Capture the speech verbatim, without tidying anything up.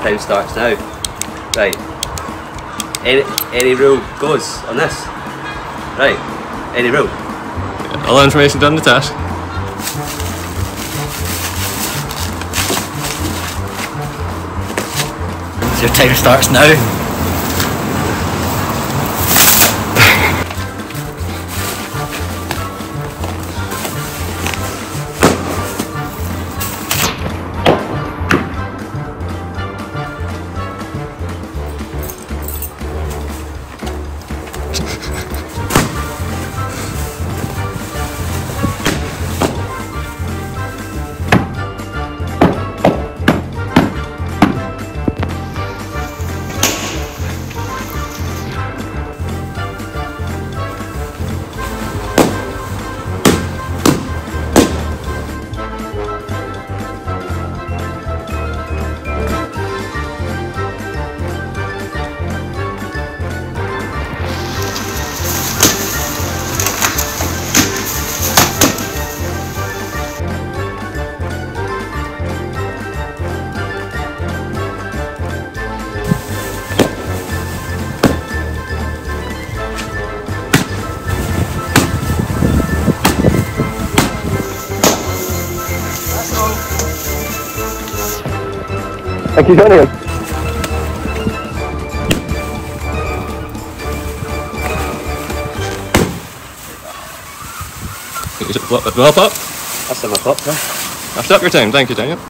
time starts now. Right. Any, any rule goes on this. Right. Any rule. All information done the task. So your time starts now. Thank you, Daniel. Well up. That's in my top, huh? I've stopped your time, thank you, Daniel.